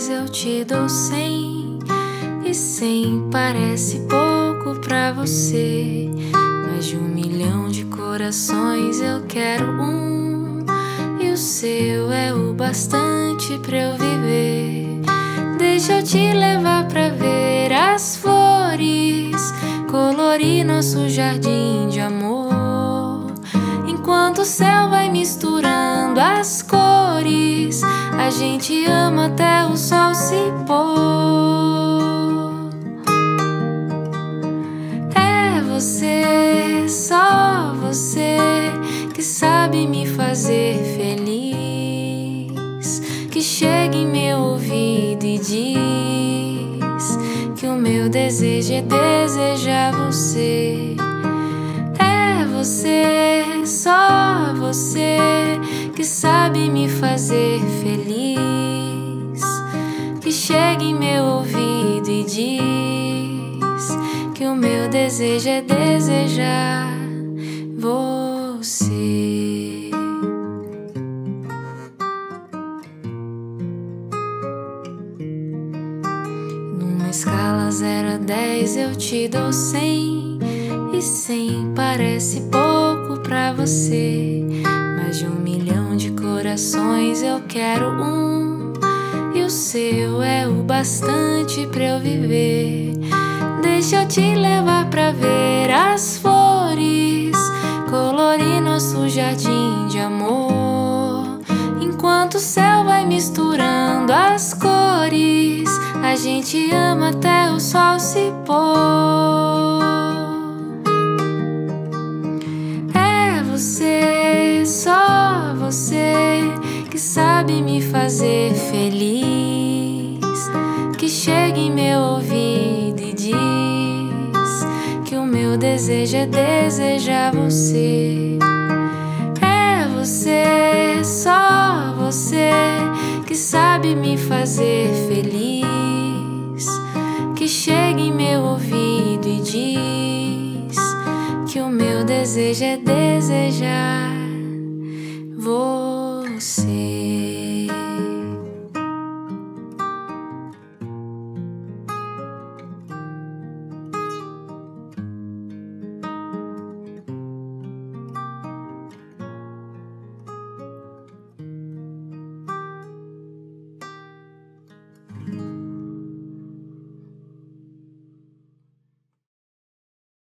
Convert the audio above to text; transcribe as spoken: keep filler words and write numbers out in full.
dez eu te dou cem, e cem parece pouco pra você. Mais de um milhão de corações eu quero um, e o seu é o bastante pra eu viver. Deixa eu te levar pra ver as flores, colorir nosso jardim de amor. Enquanto o céu vai misturando as cores, a gente ama até o sol se pôr. É você, só você, que sabe me fazer feliz, que chega em meu ouvido e diz que o meu desejo é desejar você. É você, só você, que sabe me fazer feliz, que chega em meu ouvido e diz que o meu desejo é desejar você. Numa escala zero a dez eu te dou cem, e cem parece pouco pra você. Mais de um milhão de corações eu quero um, e o seu é o bastante pra eu viver. Deixa eu te levar pra ver as flores, colorir nosso jardim de amor. Enquanto o céu vai misturando as cores, a gente ama até o sol se pôr. É você, só você, que sabe me fazer feliz, que chega em meu ouvido e diz que o meu desejo é desejar você. É você, só você, que sabe me fazer feliz, que chega em meu ouvido e diz que o meu desejo é desejar você.